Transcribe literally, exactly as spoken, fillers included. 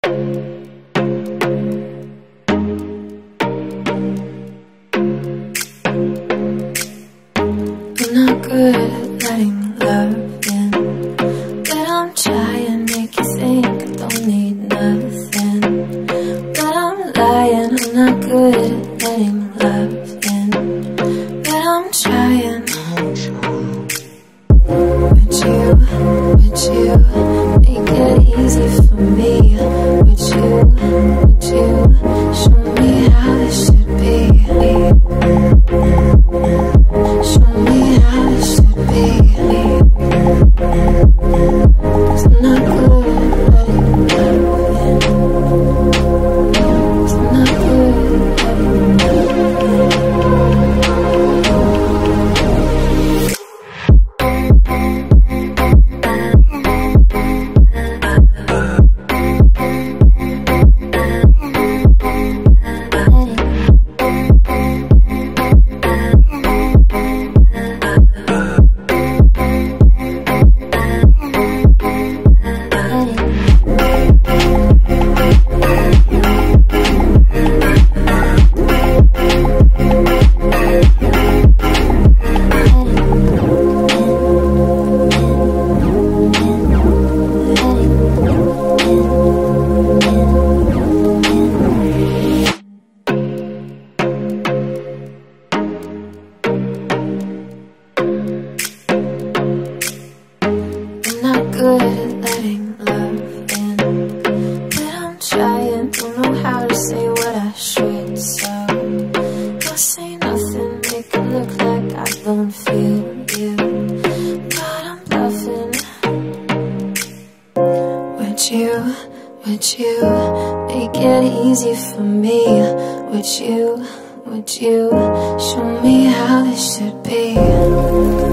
not good at letting love in, but I'm trying to make you think I don't need nothing. But I'm lying, I'm not good at letting love in, but I'm trying. Would you, would you make it easy for me? Would you, would you show me how this should be? Show me how it should be. 'Cause I'm not good at letting love in. 'Cause I'm not good at letting love in. Good at letting love in, but I'm trying, don't know how to say what I should. So I'll say nothing, make it look like I don't feel you, but I'm bluffing. Would you, would you make it easy for me? Would you, would you show me how this should be?